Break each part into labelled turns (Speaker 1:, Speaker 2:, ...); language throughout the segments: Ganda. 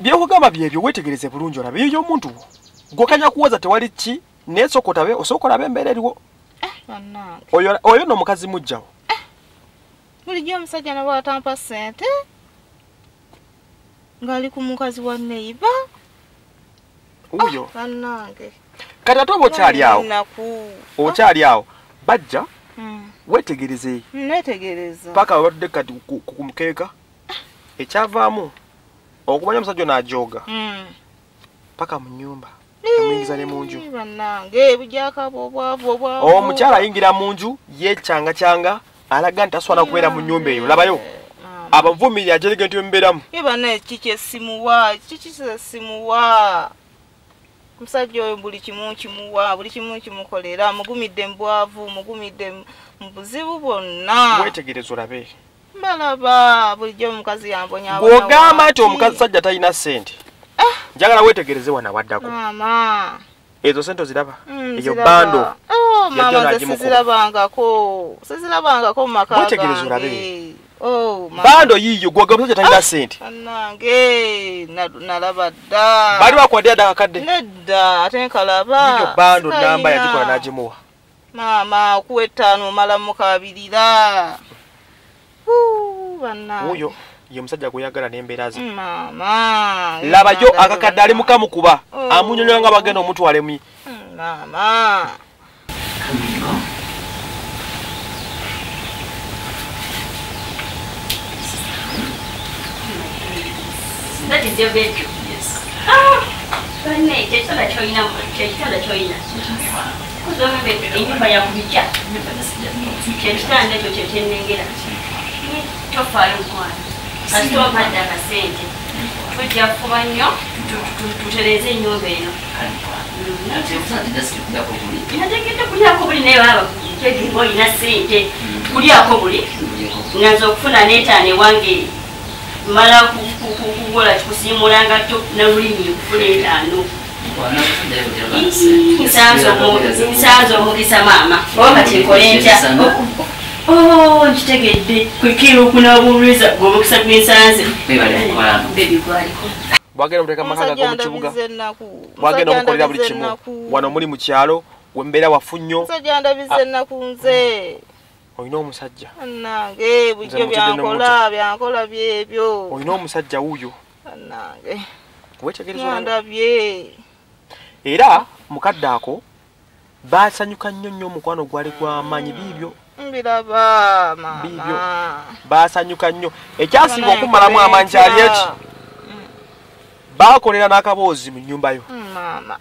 Speaker 1: byokugamba byebyo wetegereze bulungi olabe eyo omuntu gwokanya kuwoza tewali ki nesokotabe osokola bembeera eriwo
Speaker 2: bannange
Speaker 1: oyo n'omukazi mujjawo
Speaker 2: bulijjo omusajja nabwe atampa ssente ng'ali ku mukazi wa neiba
Speaker 1: uyo
Speaker 2: bannange
Speaker 1: kati ate oba okyali awo bajja wetegereze
Speaker 2: netegereza
Speaker 1: paka wadde kati ku mukeeka ekyavaamu okumanya omusajja n'ajoga paka mu nnyumba emuyingiza ne mu nju
Speaker 2: bannange bujakabo obwavu
Speaker 1: omukyala ayingira mu nju yekyanga alaga nti taswala kubeera mu nnyumba eyo labayo abavumirira ajerege nti mbeeramu
Speaker 2: bana kikyesimuwa simuwa musajja oyo buli kimu kimukolera mugumidde mbwavu mugumidde mu buzibu bwonna
Speaker 1: wetegereza olabe
Speaker 2: balaba bulijjo omukazi yambonya
Speaker 1: bw'ogamba nti omukazi sajja talina ssente njagala wetegereze wana waddako
Speaker 2: mama
Speaker 1: ezo sente oziraba eyo bando
Speaker 2: mama sizirabangako mu maka
Speaker 1: wetegereza olabe bando yiyo gwogamba sajja talina ssente
Speaker 2: nange nalaba dda
Speaker 1: bali bakwadde adda akakadde
Speaker 2: nedda ate nkalaba
Speaker 1: yiyo bando namba yagikola n'agimuwa
Speaker 2: mama okuwa 5 omala mukabirira
Speaker 1: uyo ye musajja gweyagala n'embeera ze
Speaker 2: mama
Speaker 1: laba yo akakadde ali mukamukuba amunyonyola nga bagenda omutwalemu
Speaker 2: mama
Speaker 3: That is your bedroom. Yes. But no, it's not a choina. It's not a choina. Because I'm a bit in my Abuja. It's not a choina. Too far one. I still had that saying. But you have one young to raise in your vein. I think it's a good never. Taking boy in a saint. Good yakobuli. Nazo Funaneta and one game. Mala kukugola kusimulanga to na lulimi kuleetano nsanzo mukisa mama wakati nkolenja nkitegedde kwekera okunabuuliza gwomukisa gw'ensanze bebi gwaliko
Speaker 1: bwagenda omuteka makaga mu kibuga bwagenda omukolera buli kimu wano muli mu kyalo wembeera wafu nnyo
Speaker 2: musajja ndabize ennaku nze
Speaker 1: oyina omusajja
Speaker 2: nange bujjo byankola byebyo
Speaker 1: oyina omusajja wuuyo
Speaker 2: nange
Speaker 1: wetegereza
Speaker 2: ndabye
Speaker 1: era mukadde ako baasanyuka nnyo omukwano gwali gw'amaanyi biibyo
Speaker 2: mbiraba mama
Speaker 1: baasanyuka nnyo ekyasinga okumalamu amaanyi kyali eki baakolera n'akaboozi mu nnyumba yo
Speaker 2: mama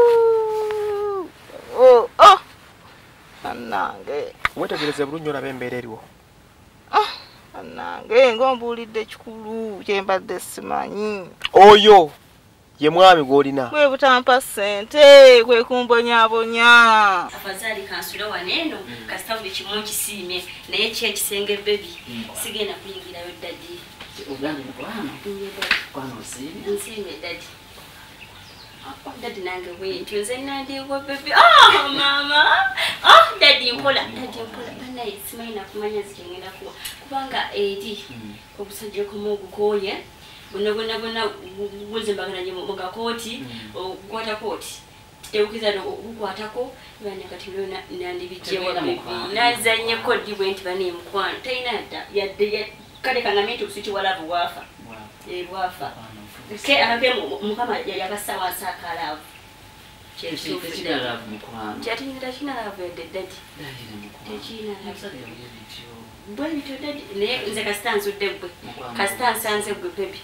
Speaker 2: nange
Speaker 1: wetegereze bulungi olaba embeera eriwo
Speaker 2: nange ng'ombuulidde kikulu kyembadde simanyi
Speaker 1: oyo ye mwami gw'olina
Speaker 2: bwe butampa ssente kwe kumbonyabonya
Speaker 3: afazaali kansula waneeno kasita buli kimu nkisiimye naye ki ekisenge bebi sigenda kuyingirayo ddadi nsiimye ddadi Daddy nange wetu nze nandiwo baby mama daddy mpola bana isimaina kumanya zitengenda kuwa kubanga edi obusajja komugukoye bona buzembagana nje mu gakoti okwata koti teukiza okukwatako bana kati lyo nandibijjewo nazanye kodi bwenti bani mukwana taina yadde kale kangamenti kusiti walabu wafa wafa ke anabe mukama yakasawa sakalavu
Speaker 4: Chechira love mukwano.
Speaker 3: Chatingira china love daddy. Chechina love. Bwe to daddy ne nze kastanzu debwe. Kastanzu anze gwe baby.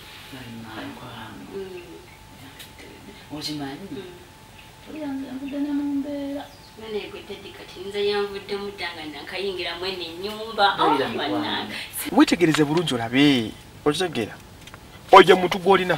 Speaker 4: Ojimanyi. Oyanze akudana mumbera.
Speaker 3: Nane gwe daddy kati nze yanvudde mutanga nkayingira mwene nyumba.
Speaker 1: Wetegereze bulungi olabe. Okitegera. Oje mutu gwolina.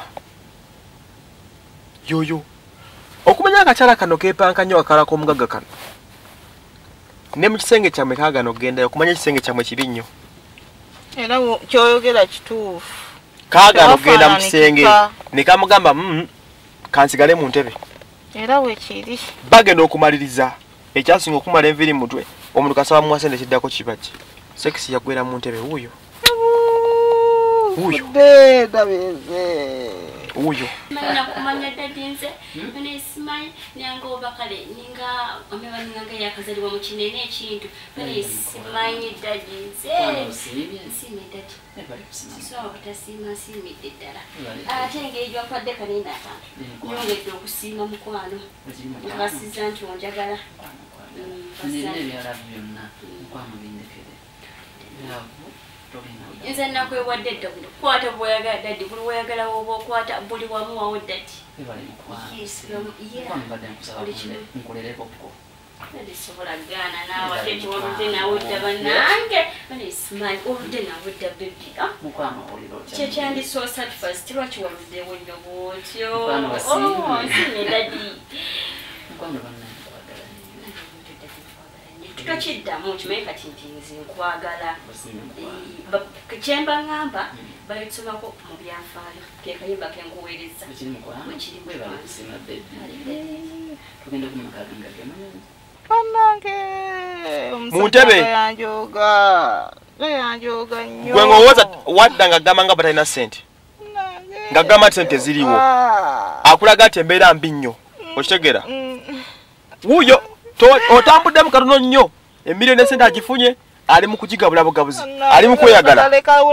Speaker 1: Yoyo. Okumanya akachala kano kepanka nnyo akalako omugaga kano. Ne mu kisenge kyamwe kaagano genda okumanya kisenge kyamwe kibi nnyo.
Speaker 2: Era kyoyogera kituufu.
Speaker 1: Kaagano genda mu kisenge ne kamugamba kansigale mu ntebe.
Speaker 2: Era we kiri.
Speaker 1: Bagenda okumaliriza ekyasinga okumala enviri mutwe omuntu kasaba mu asende kiddako kibaje. Sex yagwera mu ntebe wuyo. Wuyo.
Speaker 2: Beda beze.
Speaker 1: Uyo.
Speaker 3: Mana kumanya dadinze bane simanyi nyango bakale ninga ameba ninga yakazaliwa mu kinene ekintu bane simanyi dadinze simi dadi so kutasima simi dedala ate ngejwa kwadde kanina akantu nyongedde okusiima mukwano ngasiza nti onjagala Nze nakwewadde dda kwata bw'oyagala daddi buli w'oyagala oba okwata buli wamu wawo daddi. Ndisobola gaana naawe ate oludde naawe dda bannange simanyi oludde naawe dda bebi kyekyandisoosa tufasiti lwaki waluddewo nnyo bwotyo nsinye daddi tukiddamu kimanyi kati nti nze nkwagala kyemba ŋŋamba balisomako mu byafaayo kekayimba kenkuweereza
Speaker 2: bannange
Speaker 1: Muntebe
Speaker 2: yanjoga nnyo
Speaker 1: gwe ngowooza wadda ng'agamba nga batalina ssente ng'agamba nti ssente ziriwo akulaga nti embeera mbi nnyo okitegeera wuuyo otambuddemu katono nnyo emiliyoni esente agifunye ali mu kugigabula bugabuzi ali mu kweyagala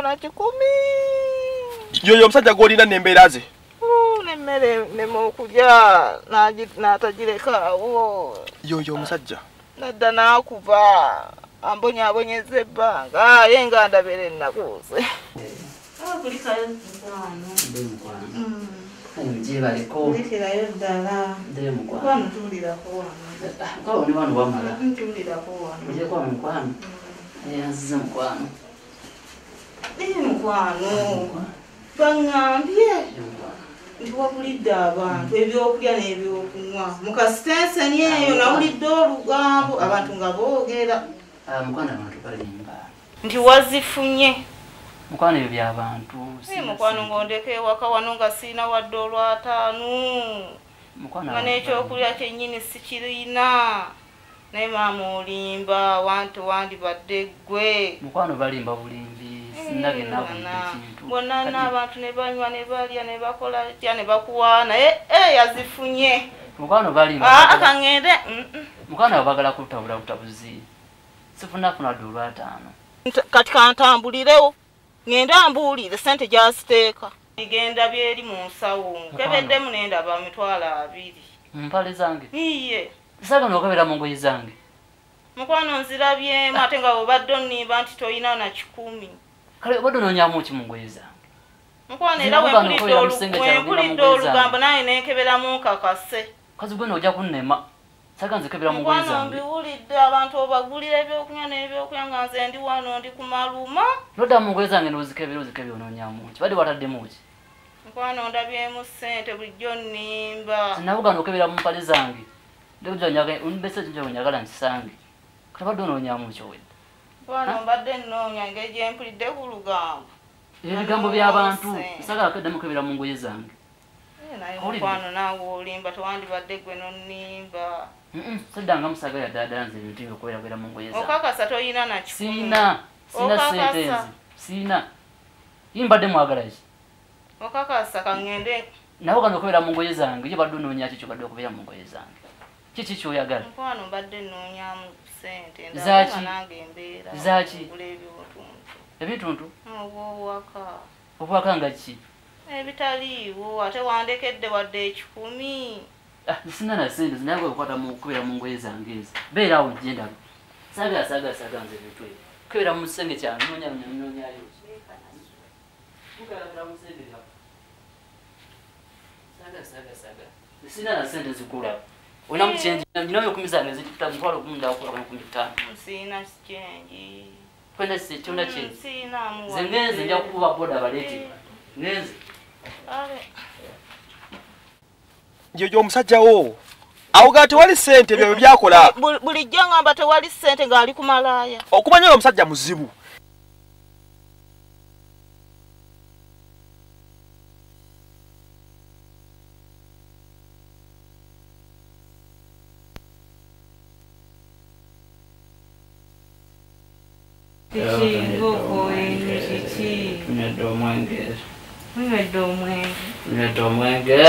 Speaker 1: yoyo omusajja gw'olina n'embeera ze
Speaker 2: nemmere nemu okulya n'atagirekawo
Speaker 1: yoyo omusajja
Speaker 2: nadda n'akuva ambonyaabonyeza ebbanga aye nga ndabera ennakuuze kulikayo Ndikirayo ddala. Mukwano tuwulirako wano.
Speaker 4: Oli wano wamala.
Speaker 2: Tuwulirako wano.
Speaker 4: Ojeko wano mukwano. Yanziza mukwano.
Speaker 2: Mukwano. Baŋŋambye nti wabulidde abantu ebyokulya n'ebyokunywa. Mu kasitenseni eyo nawulidde olugambo abantu nga boogera.
Speaker 4: Mukwano abantu balimba.
Speaker 2: Nti wazifunye.
Speaker 4: Mukwano ebyo by'abantu.
Speaker 2: Mukwano ng'ondeka ewaka wano nga siina wadde olwataanu. Nga n'ekyokulya kyennyini sikirina. Naye maama olimba wantu wandibadde ggwe.
Speaker 4: Mukwano balimba bulimbi. Sinage nabulidde kintu.
Speaker 2: Bonna n'abantu ne banywa ne balya ne bakola tya ne bakuwaana. Yazifunye.
Speaker 4: Mukwano balimba.
Speaker 2: Akangende.
Speaker 4: Mukwano abagala kutabula butabuzi. Sifunafuna wadde olwataanu.
Speaker 2: Kati kantambulirewo. Ngenda mbuulire ssente gy'aziteeka. Igenda byeri mu nsawo. Kebeddemu n'endaba mitwalo 2.
Speaker 4: Mpale zange.
Speaker 2: Iye.
Speaker 4: Saga n'okebera mu ngoye zange.
Speaker 2: Mukwano nzirabyemu ate nga bw'obadde onnimba nti toyina na 10.
Speaker 4: Kale obadde onoonyaamu ki mu ngoye zange?
Speaker 2: Mukwano era wempulidde olugambo naye nenkeberamu nkakase.
Speaker 4: Kazi gwe n'ojja kunnema. Saga nzikebera mu ngoye zange.
Speaker 2: Mukwano mbiwulidde abantu obagulira ebyokunywa n'ebyokunywa nga nze ndi wano ndi ku maluma.
Speaker 4: Lodda mu ngoye zange n'ozikebera onoonyaamu ki? Badde wataddemu ki?
Speaker 2: Mukwano ndabyemu ssente bulijjo nnimba.
Speaker 4: Nabuga n'okebera mu mpale zange. Mbese njagala nkisange. Kale badde onoonyaamu ki owedde?
Speaker 2: Mukwano mbadde nnoonya engeri gye mpulidde ku lugambo.
Speaker 4: Ebigambo by'abantu sagala kedde mukebera mu ngoye zange.
Speaker 2: Naye mukwano naawe olimba tewandibadde gwe nonnimba.
Speaker 4: Saddanga musagala ddala nze ebintu by'okubeerabeera mu ngoye zange.
Speaker 2: Okakasa toyina na 10.
Speaker 4: Siina ssente nze. Siina. Yimbadde mwagala ki?
Speaker 2: Okakasa kangende.
Speaker 4: Nawe kano okubeera mu ngoye zange gye badde onoonya ki kyobadde okubeera mu ngoye zange. Kiki kyoyagala?
Speaker 2: Mukwano mbadde nnoonyaamu ssente.
Speaker 4: Zaki?
Speaker 2: Nange embeera.
Speaker 4: Zaki?
Speaker 2: Ebituntu.
Speaker 4: Ebintuntu? Obwaka nga ki?
Speaker 2: Ebitaliiwo ate wandekedde wadde 10.
Speaker 4: Sina na ssente naye okukwata mu kubeera mu ngoye zange ezo. Beera awo gye ndaba. Saagala nze ebintu ebyo. Kubeera mu kisenge kyange noonyaayo. Kubeera mu kisenge kyange. Saagala. Sina na ssente zikula. Olina mu kyenji ninayo 10 zange zikita mutwalo 15.
Speaker 2: Sina kyenji.
Speaker 4: Kwenda kyonna kyenji.
Speaker 2: Sina mu.
Speaker 4: Nze ngenze nja kukuba boda baleete. Ngenze.
Speaker 1: Jojo omusajja wo awuga tewali ssente byo byakola
Speaker 2: bulijjo ngamba tewali ssente ng'ali ku malaaya
Speaker 1: okumanya oyo omusajja muzibu.
Speaker 2: Kiki ngoko kiki
Speaker 4: Tunyedde omwenge
Speaker 2: Nywedde omwenge.
Speaker 4: Nywedde omwenge.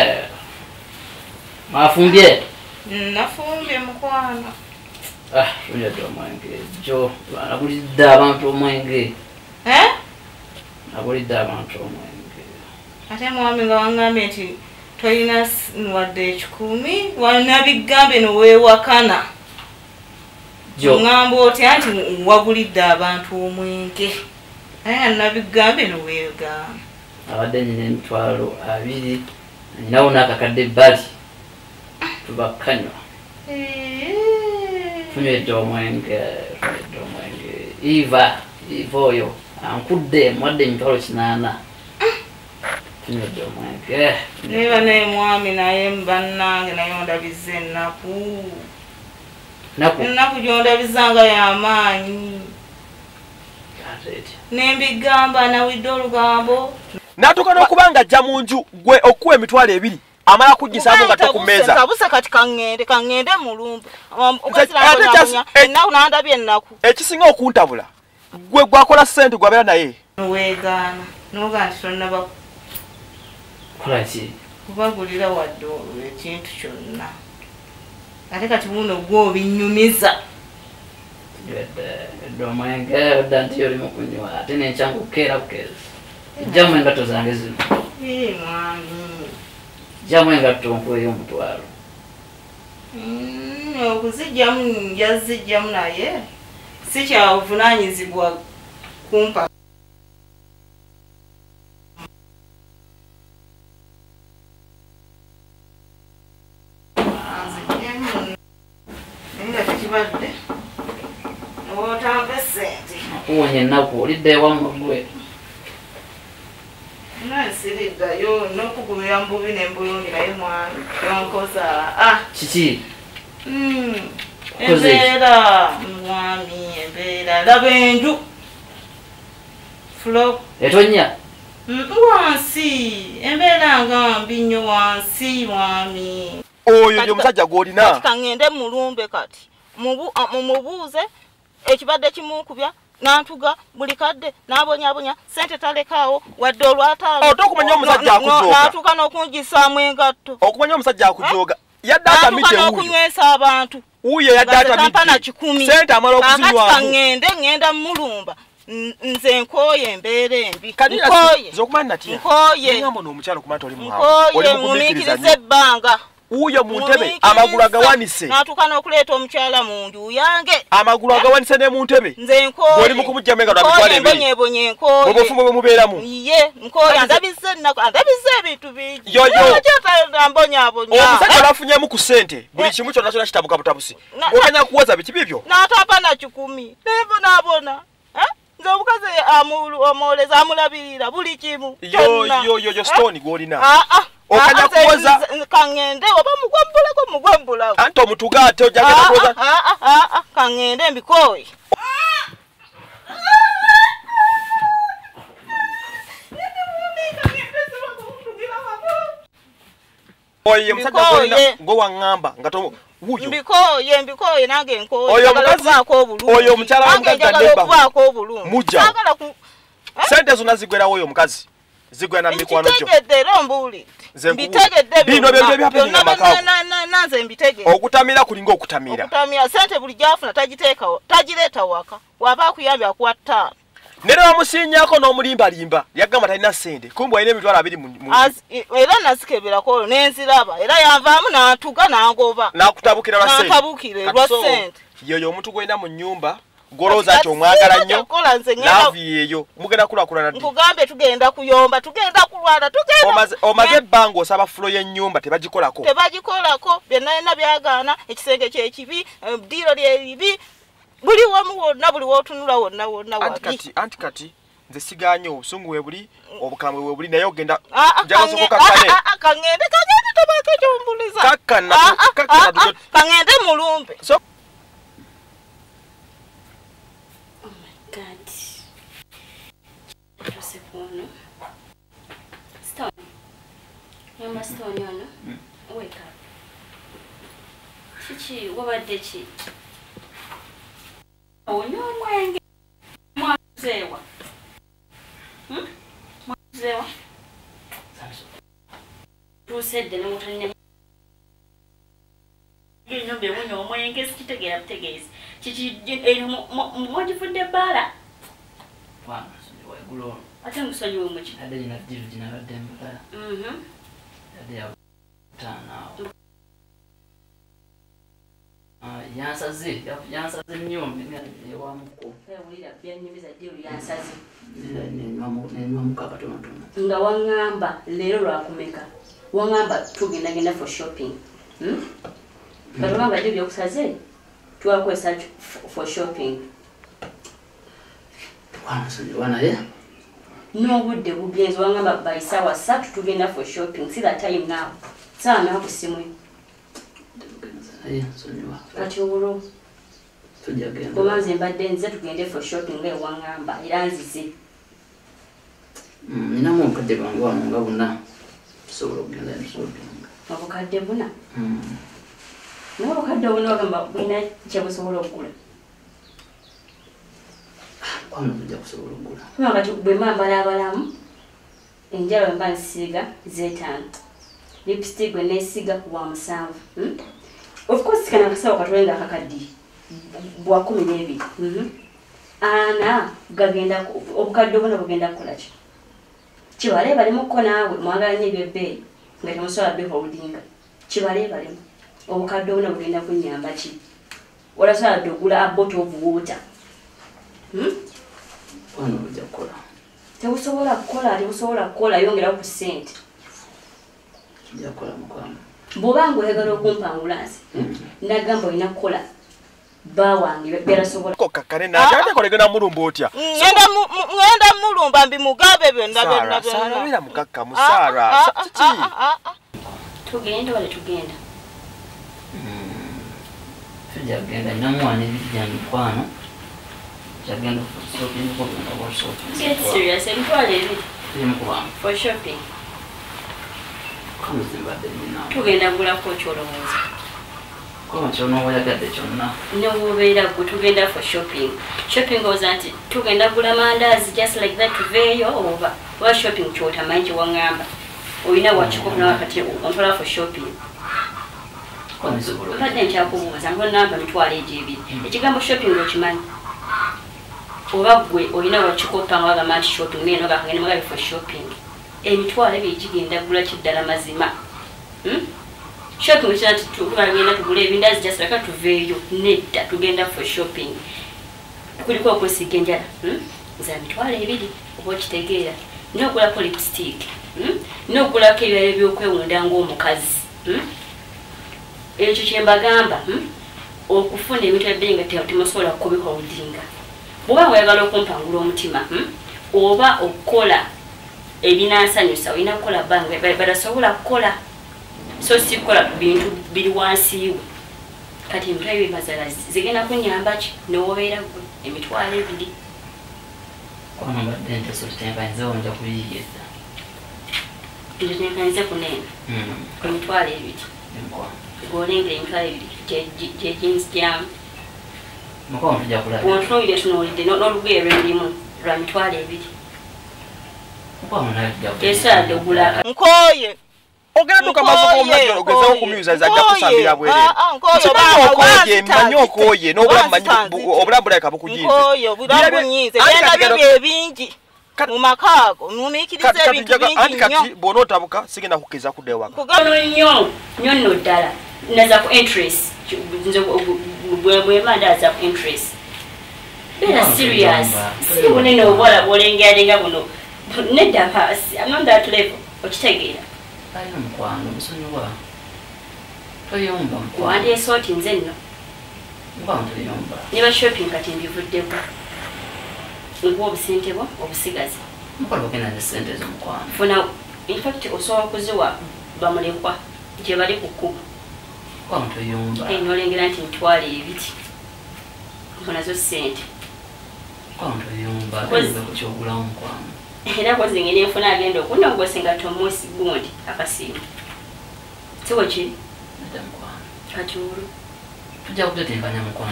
Speaker 4: Mafumbye?
Speaker 2: Nafumbye mukwano.
Speaker 4: Nywedde omwenge. Jo, nagulidde abantu omwenge. Nagulidde abantu omwenge.
Speaker 2: Ate mwami nga wangambye nti tolina wadde 10 wanabigambe noweewakana. Ngamba otya nti wagulidde abantu omwenge. Naye nabigambe noweegamba.
Speaker 4: Abadde nyina emitwalo 2 ninawo n'akakadde ebbali tubakanywa. Tunywedde omwenge. Eva oyo ankudde mwadde emitwalo 8. Tunywedde omwenge.
Speaker 2: Neba naye mwami naye bannange naye ondabiza ennaku. Ennaku gyondabizanga y'amaanyi. Nembigamba nawidde olugambo.
Speaker 1: Natuka n'okubanga ajja mu nju gwe okuwa emitwalo 2 amala kuggisaamu nga to ku mmeeza.
Speaker 2: Kabuse kati kangende mulumbe. Ennaku nandabye ennaku.
Speaker 1: Ekisinga okuntabula gwe gwakola ssente gwabeera naye.
Speaker 2: Weegaana noga nti tonnaba
Speaker 4: kola ki?
Speaker 2: Kubagulira wadde ekintu kyonna. Ate kati buno gw'obinyumiza.
Speaker 4: Omwenge odda nti oli mukunywa ate nenkyangu kukeera bukeeza. Ejjamu engatto zange zino.
Speaker 2: Mwami.
Speaker 4: Ejjamu engatto nkuweeyo omutwalo.
Speaker 2: Okuzijjamu njazijjamu naye si kyabuvunaanyizibwa kumpa. Tekibadde otambe ssente.
Speaker 4: Nakuwonya ennaku olidde ewammwe gwe.
Speaker 2: Nansiriddayo n'okugumira mu bubi n'embuyungi naye mwami yonkoza.
Speaker 4: Kiki?
Speaker 2: Embeera mwami embeera laba enju flo
Speaker 4: etonya
Speaker 2: wansi embeera nga mbi nnyo wansi mwami.
Speaker 1: Oyo y'omusajja gw'olina.
Speaker 2: Kati kangende mulumbe kati mumubuuze ekibadde kimunkubya nantuga buli kadde n'abonyabonya ssente talekaawo wadde olwataano.
Speaker 1: Okumanya omusajja akujooga.
Speaker 2: Natuuka n'okungisaamu engatto.
Speaker 1: Okumanya omusajja akujooga. Yadde atamidde wuuyo.
Speaker 2: N'okunywesa abantu.
Speaker 1: Wuuyo yadde atamidde. Ssente amala okuzinywamu.
Speaker 2: Kangende ngenda mulumba. Nze nkooye embeera embi.
Speaker 1: Nkooye. Zokumanya natya.
Speaker 2: Nkooye.
Speaker 1: Ngamba n'omukyalo kumata oli muhamu.
Speaker 2: Nkooye mumiikiriza ebbanga.
Speaker 1: Uyo mu ntebe amagulu agawanise.
Speaker 2: Natuuka n'okuleeta omukyala mu nju yange.
Speaker 1: Amagulu agawanise ne mu ntebe.
Speaker 2: Nze nkooye.
Speaker 1: Oli mu kumujjama nga twabitwala ebiri.
Speaker 2: Mbonye nkooye.
Speaker 1: Obufumbo bwe mubeeramu.
Speaker 2: Ye nkooye andabise ebintu bingi.
Speaker 1: Yoyo.
Speaker 2: Mbonyabonya.
Speaker 1: Omusajja alafunyemu ku ssente. Buli kimu kyonna kyonna kitabuka butabusi. Oganya kuwoza biki bibyo?
Speaker 2: N'atapa na 10. Neebonaabona. Nze omukazi omwoleza amulabirira buli kimu.
Speaker 1: Yo Stone gw'olina. Okanya kuwoza
Speaker 2: kangende oba mugwambulako.
Speaker 1: Anti omutuga ate ojagenda kuwoza.
Speaker 2: Kangende mbikoye.
Speaker 1: Oyo musajja gw'olina gwe waŋŋamba nga to wuyo.
Speaker 2: Mbikoye nange nkoye.
Speaker 1: Oyo omukazi oyo omukyala w'omukazi
Speaker 2: ndeba.
Speaker 1: Mujja. Sente zonna zigwerawo oyo omukazi. Zigwera na mikwano gyo.
Speaker 2: Ntegedde mbuli. Mbitegedde
Speaker 1: bino byo byapinga makao.
Speaker 2: Nanze mbitegedde.
Speaker 1: Okutamira kulinga okutamira.
Speaker 2: Okutamira sente buli gyafuna tagiteekawo. Tagireeta waka. Waba akuyambya akuwa 5.
Speaker 1: Nere wamusinyaako n'omulimbalimba yagamba talina ssente kumbe alina emitwalo 2 mu
Speaker 2: era nasikeberako nenziraba era yanvaamu n'antuga n'angoba
Speaker 1: n'akutabukira lwa ssente.
Speaker 2: N'antabukira lwa ssente.
Speaker 1: Yoyo omuntu gw'olina mu nnyumba goloza nti omwagala nnyo naavi eyo mugenda kulaakulana ddi.
Speaker 2: Nkugambe tugenda kuyomba tugenda kulwana tugenda.
Speaker 1: Omaze ebbanga osaba fulo y'ennyumba tebagikolako.
Speaker 2: Tebagikolako byonna byagaana ekisenge kyekibi ddiiro lyeribi. Buli wamu wonna buli wootunula wonna wali.
Speaker 1: Anti kati nze siganye obusungu we buli obukambwe we buli naye ogenda jagasokokakkane.
Speaker 2: Kangende tabako kyombuliza.
Speaker 1: Kakkana.
Speaker 2: Kangende mulumbe.
Speaker 3: Oh my God. Prosekuno. Stone. Yamba Stone ono. Wake up. Chichi wabadde ki? Onyo mwenge mwazewa. Mwazewa. tusedde ne mutanya nyombe munyo omwenge sikitegera butegeezi kiki mwagifudde bbaala
Speaker 4: Bwana sonyiwa eggulo
Speaker 3: ate musonyiwe muki
Speaker 4: ate nyina jiru ginabadde mbala ate yatana yansaze nnyo ewamuko
Speaker 3: ewulira byanyumiza jiru yansaze
Speaker 4: nenywa mukakatonotono
Speaker 3: nga waŋŋamba leero lwakumeka waŋŋamba tugendagenda for shopping katugamba dde byokusaze twakwesa for shopping
Speaker 4: wanasonyiwa naye
Speaker 3: n'obudde bugenzi waŋŋamba by saawa 3 tugenda for shopping si that time now saawa nawa ku simu
Speaker 4: naye sonyiwa
Speaker 3: kati olwo
Speaker 4: tujagenda
Speaker 3: omanze mbadde nze tugende for shopping nga ewaŋŋamba era nzize
Speaker 4: ninamu obukadde bwange wano nga buna tusobola okugenda shopping
Speaker 3: obukadde buna naye obukadde obuna bagamba bulina kyebusobola okugula
Speaker 4: wano tujja kusobola okugula
Speaker 3: kubanga kati bwe mba mbalaabalamu enjala bwe mba nsiiga Z5 lipstick bwe neesiiga wa 7 of course kana akasawo katolenga akakaddi bwa 12 ana gagenda obukadde obuna bugenda kukola ki kibale balimuko naawe mwagalanye ebyebbeeyi nga temusobola beholdinga kibale balimu obukadde obuna bugenda kunyamba ki olasobola dde ogula a bottle of water
Speaker 4: wano ojja kukola
Speaker 3: tebusobola kukola yongera ku ssente
Speaker 4: ojja kukola mukwano
Speaker 3: bw'obanga oyagala okumpangula nsi nagamba olina kukola bba wange byerasobola
Speaker 1: kokakane naate kolegena mulumba otya
Speaker 2: ngenda mulumba mbimugabe byonna
Speaker 1: saara mukakka musaara kiki
Speaker 3: tugenda wale tugenda
Speaker 4: tujagenda namwana ebijja mikwano jagenda shopping kugenda wa shopping
Speaker 3: get serious emitwalo ebiri
Speaker 4: mukubamu
Speaker 3: for shopping
Speaker 4: kamuzimbadde nina
Speaker 3: tugenda gulako kyolowooza
Speaker 4: koma kyona oyagadde kyonna
Speaker 3: newobeera gwe tugenda for shopping oza nti tugenda gula mandaazi just like that tuveeyo oba shopping kyotamanyi kyewaŋŋamba olina wakikopo nawakati ontwala for shopping mbadde nkyakubuuza namba mitwalo egyo ebiri ekigambo shopping okimanyi oba gwe olina wakikopa nga wagamba nti shopping naye nobakagenda mugabe for shopping emitwalo ebiri kigenda gula kiddala mazima shopping kina tugenda tugula ebindazi jasiraka tuveeyo nedda tugenda for shopping kuliko okwesiiga enjala za mitwalo ebiri oba okitegeera nogulako lipstick nogulako ebirala ebyokwewunda ng'omukazi ekyo kyembagamba okufuna ebintu ebbeeyi nga temusobola kubiholdinga bw'oba oyagala okumpangula omutima oba okukola ebinansanyusa olina kukola bange batasobola kukola so si kukola bintu biri wansiiwe kati emitwalo ebiri mazala zigenda kunyamba ki newobeera gwe emitwalo ebiri
Speaker 4: kono mbadde ntesotenkanizewo nja kuyiiyeza
Speaker 3: ntetenkanize kuneena emitwalo ebiri golengera emitwalo ebiri gye jeans jamu
Speaker 4: mukono tujja kulaba
Speaker 3: bwontunuulire tunuulidde n'olugoye lwerulimu lwa mitwalo ebiri
Speaker 4: mukono naye tujja
Speaker 3: esaladde ogulaka
Speaker 2: nkoye
Speaker 1: ogenda tukamaze omulajjo ogezeho kumuyuza zajja kusambira bwerere okoye mmanyi okoye n'obulamu bulabika bukujinze
Speaker 2: nkoye obulamu bunyize byenda byo ebingi mu makaago numiikiriza ebintu bingi nnyo
Speaker 1: kati bw'ona otabuka sigenda kukkiriza kudda ewaka
Speaker 3: kugano nnyo nno ddala naza ku interest nze bwemba ndaza ku interest beera serious si bunene obwola bwolengeranenga buno nedda paasi I'm on that level okitegeera
Speaker 4: alina mukwano musonyiwa toyomba mukwano
Speaker 3: wandeese oti nze nno
Speaker 4: mukwano toyomba
Speaker 3: niba shopping kati mbivuddeko nkuwa obusente bwo obusigazi
Speaker 4: mukola bagenda ne sente ez'omukwano
Speaker 3: funa infact osobola okuziwa bamulekwa gye bali ku kkubo
Speaker 4: mukwano toyomba
Speaker 3: nolengera nti mitwalo ebiri funazo sente
Speaker 4: mukwano toyomba toyomba ku kyogulawo mukwano
Speaker 3: era kozinge nenfuna agenda okunongose nga tomosi gundi akasiimu siwo kiri
Speaker 4: nedda mukwano
Speaker 3: kati olwo
Speaker 4: tujja kutetempanya mukwano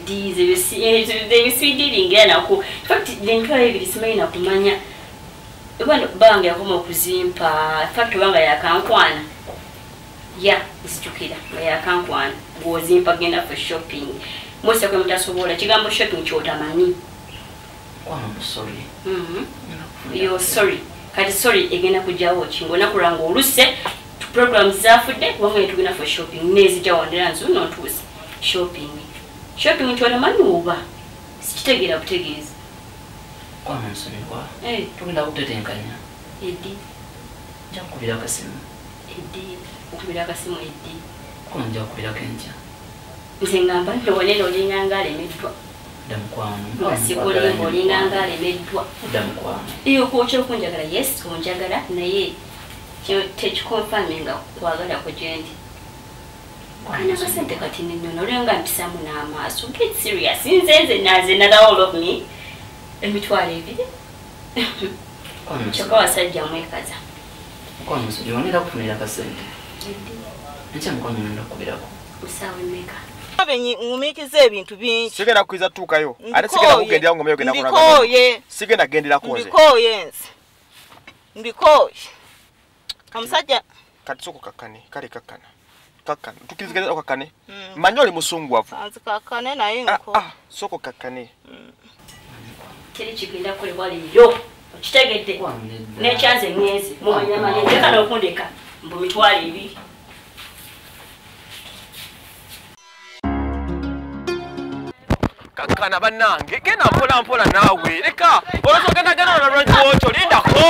Speaker 3: ebisiidiringa era naku infact emitwalo ebiri simanyi nakumanya Ebwana bange yakoma okuzimpa fact banga yakankwana ya nsitukira yakankwana ngozimpa genda for shopping mwese kwe mtasobola kigambo shopping kyotamanyi
Speaker 4: sorry
Speaker 3: you're sorry kati sorry egenda kujawo kingona kuranga oluse programs zafudde wamwe tugina for shopping nezi jawandira nzu notuuse shopping kyotamanyi oba sikitegera butegeeza
Speaker 4: kwamusonyiwa tugenda kutetenkanya
Speaker 3: eddi
Speaker 4: njakubira akasimu
Speaker 3: okubira akasimu eddi
Speaker 4: kono njakubira kenja
Speaker 3: nze ngamba ntoonera olinganga alemeddwa wasikolimba olinganga alemeddwa iyo kwokyera okunjagala yes onjagala naye tekikonfaminga kwagala ku gyendi kanakasente kati nenyono olwenga mpisamu n'amaaso get serious nzenze naze another all of me emitwalo ebiri kyokka wasajja mwekaza
Speaker 4: yonera kufunira akasente ekyamukwano nenda kubirako
Speaker 3: usaawe meka
Speaker 2: abenyi ngumikiza ebintu bingi
Speaker 1: sigenda kwiza tuukayo ate sigenda kugendera ngomyo genda kulaga
Speaker 2: ndikoye
Speaker 1: sigenda gendera koze
Speaker 2: ndikoye kamusajja
Speaker 1: kati soko kakane kale kakana tukizigeza okakane manyoli musungwavu
Speaker 2: kakane naye nko
Speaker 1: soko kakane
Speaker 3: teri kigenda kukolebwa leero okitegedde nekyanze ngezi mumanyamanya ndeka n'okundeka mbu mitwalo ebiri
Speaker 1: kakana bannange genda mpola naawe leka olwoza ogenda genda na lwanji wokyo lindako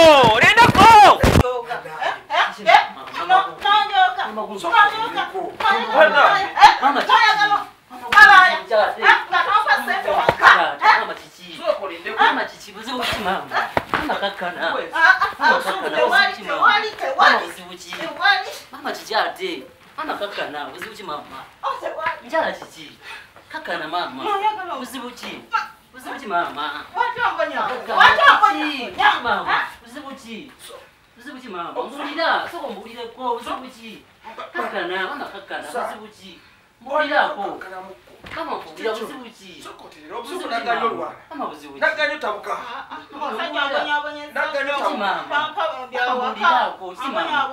Speaker 4: kakana mama uzibuki mama uzibuki mama mbulira soko mbulire ko uzibuki kakana uzibuki mbulira ko kama mbulira uzibuki soko tiro uzibuki mama uzibuki naganyo tabuka naganyo mama mbulira ko si mama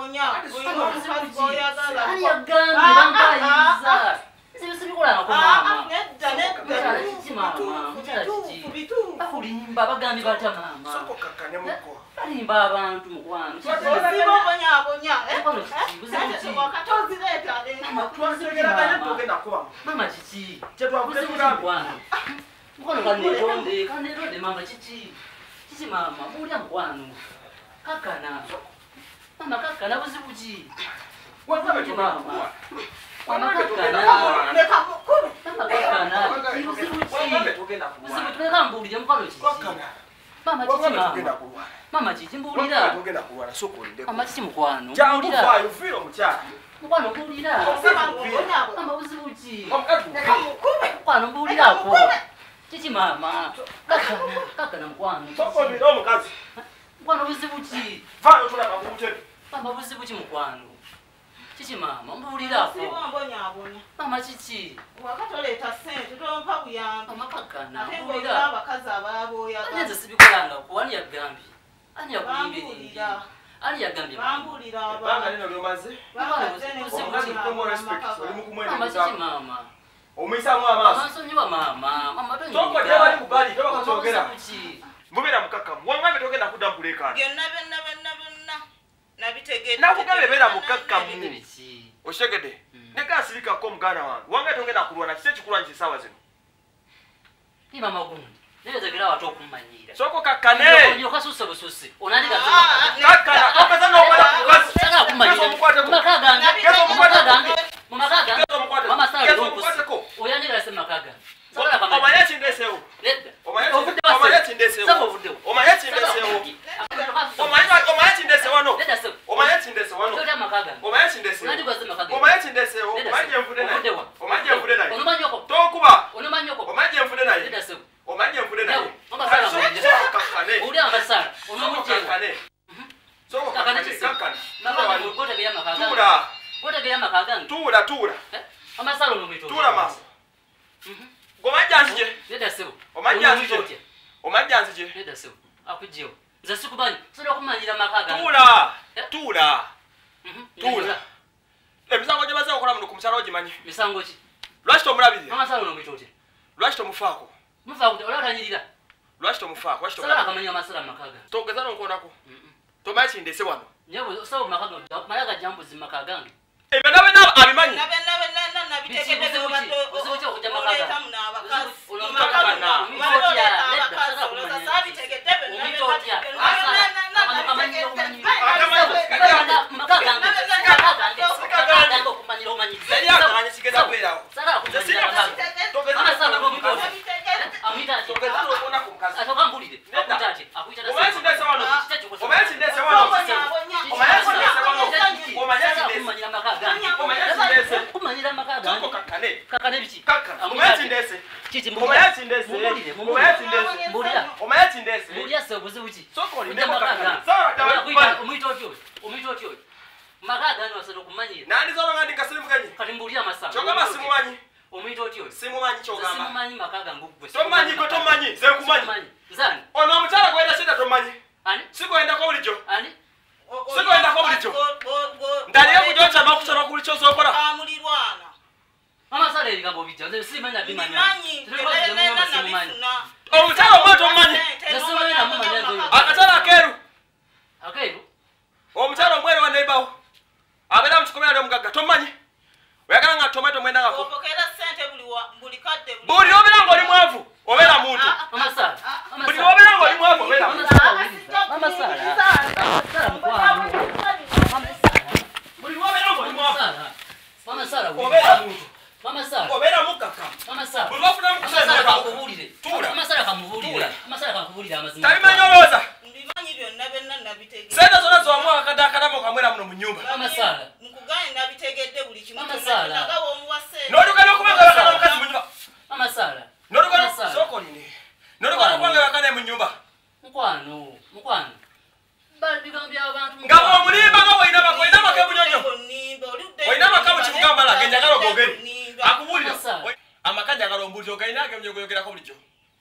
Speaker 4: ali yagambi bangayiza sibikula ko mama bakulimba bagambi bata mama soko kakane muko balimba abantu mukwano mama chichi mukwano kaneronde mama chichi mama mulya mukwano kakana mama kakana buzibuki mama mama chichi mbulira mama chichi mukwano mukwano mbulira mama buzibuki mukwano mbulirako chichi mama kakana mukwano mukwano buzibuki mama buzibuki mukwano chichi mama mbulirako mama chichi
Speaker 2: wakatoleta sente tompa buyambi
Speaker 4: mama kakana
Speaker 2: mbulira abakazi ababoya
Speaker 4: anze sibikolanga ko ani yagambi ani yakulimbirira ani yagambi
Speaker 2: bambulira
Speaker 1: banga lino lyomaze
Speaker 4: mama chichi mama
Speaker 1: omuisamu amaso
Speaker 4: amansonyiwa mama
Speaker 1: toko tebali kubali toba kutogera mubira mukaka wangambe togenda kudampuleka
Speaker 2: byonna nabitegedde
Speaker 1: nakugabe bera mukaka mu oshegede nekasirika ko mugana wange wange togenda kulwana kise kikulwa nkisawa zino
Speaker 4: ni mama gundi nebezagira watu okumanyira
Speaker 1: soko kakane
Speaker 4: nyo kasusa bususi onalika
Speaker 1: kakana okazana okala
Speaker 4: saka kumanyira makagange mama sala ko oyandika sema kaga sala kama
Speaker 1: omayati ndesewo omayati ndesewo omayati ndesewo omayati ndesewo no omayati ndesewo no omayati ndesewo omayati ndesewo omaje mvude naye
Speaker 4: onomanyoko
Speaker 1: tokuba
Speaker 4: onomanyoko
Speaker 1: omaje mvude naye omaje mvude naye
Speaker 4: mama sala
Speaker 1: kakane
Speaker 4: uli ambasara onomuje
Speaker 1: kakane soko kakane kakane
Speaker 4: mama ngote bya makaga
Speaker 1: tura
Speaker 4: ngote bya makaga
Speaker 1: tura
Speaker 4: mama sala onomito
Speaker 1: tura mama gomajanzije
Speaker 4: neda sebo
Speaker 1: omajanzije
Speaker 4: neda sebo akujiyo nze sikumanyi sobola kumanyira makaga
Speaker 1: tuula emisango gye baze okola muno ku mukyala ogimanyi
Speaker 4: misango ki
Speaker 1: lwaki tomulabirira
Speaker 4: amasala ono mwita otya
Speaker 1: lwaki tomufaako
Speaker 4: olatanyirira
Speaker 1: lwaki tomufaako
Speaker 4: sobola akamanya amasala makaga
Speaker 1: togeza nonkonako tomanyi kindese wano
Speaker 4: nyabo sawo makaga malaga jambuzi makagange
Speaker 1: ebyo nabe abimanyi ono omukyala gwenda sida tomanyi sikwendako bulijjo sikwendako bulijjo ndaliyo kujoca bakusobola kuli kyosokola
Speaker 4: amasala ebigambo bijja nze simanya bimanyi
Speaker 1: omukyala omwe tomanyi akakyala akeeru omukyala omweru waneibawo abeera mukikomera lyomugagga tomanyi oyagala nga tomato mwendangako buli obeera nga oli mwavu obeera muntu buli obeera nga oli mwavu obeera muntu buli obeera nga oli mwavu obeera muntu obeera mukkaka buli wafuna mukuseetabimanyi olowooza sente zonna zowamuwa akadde akalamu okamwera muno mu nnyumba n'olugana okubanga bakana omukazi mu nyumba n'olugana okubanga bakana mu nyumba nga bw'omulimba nga olina amaka ebunyonyo olina amaka mu kibuga mbala genjagala ogogeri akubuulira amaka njagala ombuulira ogalina agemye goyogerako bulijjo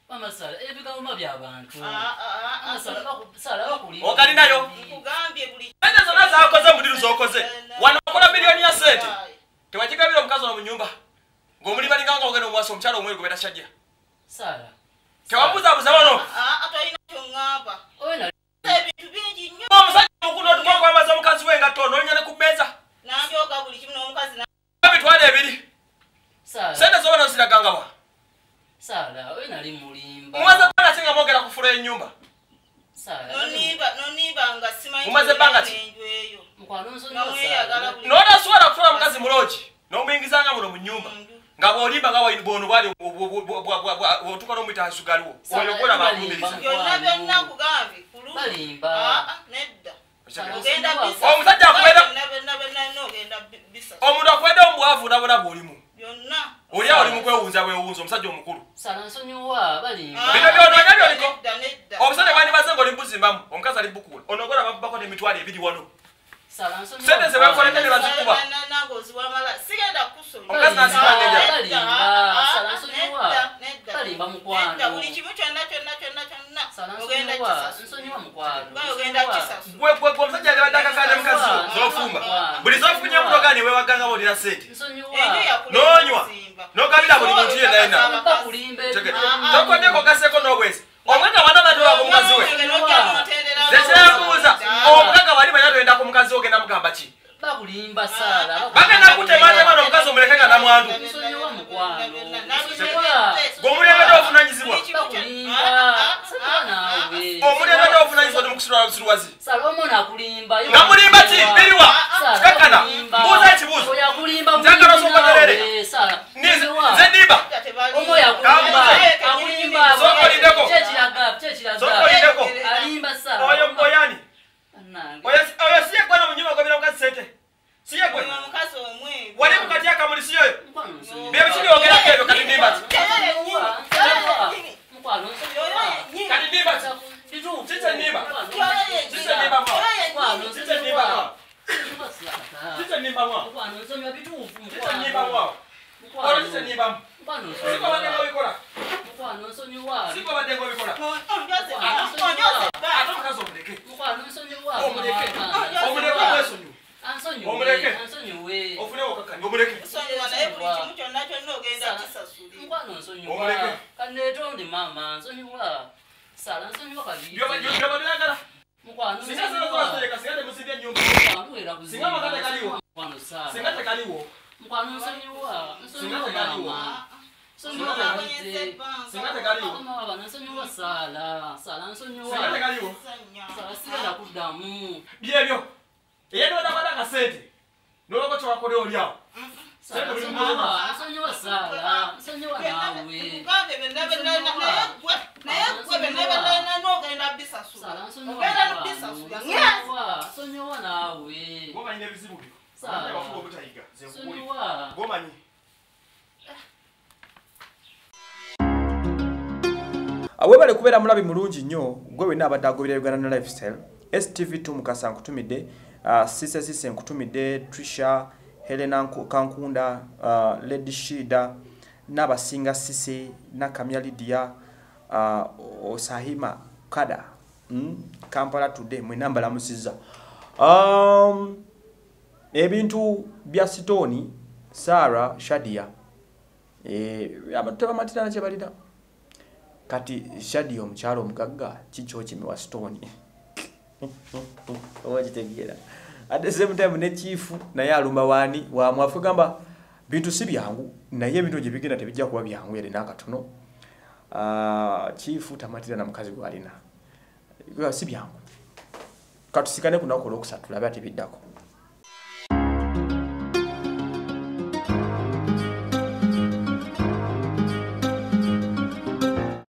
Speaker 1: ogalinayo sente zonna zakoze mudiru zokoze wano okola miliyoni ya sente tewakigabira omukazi ono mu nyumba ng'omulimba linganga ogenda omuwasa omukyala omweru gwe betasajja tewabuzabuza wano omusajja omukulu otuka okwambaza omukazi we nga tono olinya ne ku mmeeza emitwalo ebiri sente zobona ziragangawa mumaze ebbanga ki nga mwogera kufula ennyumba mumaze ebbanga ki n'otasobola kufula mukazi muloogi n'omuyingizanga muno mu nyumba nga bw'olimba nga bwono bwali otuka n'omuyita asugaliwo oyo gwola bakumiriza omusajja akubeera omuntu akubeedde omubwavu nabona bw'olimu oli awo oli mu kwewunza bwewunza omusajja omukulu bino byonoonya byoliko obusajja bwandibaze ng'oli mbuzimbamu omukazi ali bukula onogola bakubako n'emitwalo ebiri wano sente ze bakolete ne bazikuba omukazi n'asibangeja gwe omusajja alibadde akakande mukazi zofumba buli zofunye emudogani wewaganga boolina sente noonywa nogabira buli muntu yenayina tokonyeko gaseko n'obwezi omwega wananatolako mukazi we zekirayakubuuza omugaga wali banyatwenda ku mukazi ogenda mugamba ki bagenda kutematema n'omukazi omuleke nga namwandu gweomulyengedde obuvunanyizibwa omulyengedde obuvunanyizibwa temukusulwala busulwazi nga mulimba ki biriwa kakana mbuuza ekibuuzo njagala osokoterere nze ndimba sokolindeko oyo mboyani oyo siye gwana mu nyumba gobira mukazi sente siye gwe wali mukati akamuli siyoyo byebikiri ogerako ebyo kati ndimba ti kati ndimba ti kikye ndimba kikye ndimba mwa kikye ndimba mwa kikye ndimba mwa kikye ndimba mwa olo kikye ndimba mwa siko badenga obikola siko badenga obikola ate mukazi obudde
Speaker 4: nsonyiwa kandeeta ndi mama nsonyiwa sala nsonyiwa kabiri mukwano mukwano nsonyiwa mama nsonyiwa sala nsonyiwa sala sigala kuddamu
Speaker 1: byebyo eyadodabada akasente noloko kyewakole olyawo
Speaker 4: nsonyiwa sala nsonyiwa nawe nsonyiwa nawe
Speaker 1: gomanyina ebizibu byo obutayiga
Speaker 4: nsonyiwa
Speaker 1: gomanyi awebale kubeera mulabi mulungi nnyo gwe wenna abadde agoberera Uganda Lifestyle STV2 Mukasa nkutumidde Sise nkutumidde Trisha Helena Kankunda Lady Shida n'abasinga Sise Nakamya Lydia Osahima Kada Kampala Today mwe namba lamusiza ebintu bya Stone Sarah Shadia abatamamatira na kyebalina kati Shadia omukyalo omugagga kicho kimewa Stone owakitegeera at the same time ne chief naye alumba wani wa mwafu gamba bintu si byangu naye ebintu gye bigenda tebijja kuba byangu ere nakatono chief tamatira na mukazi gwalina si byangu katusikane kunakola okusatula ate biddako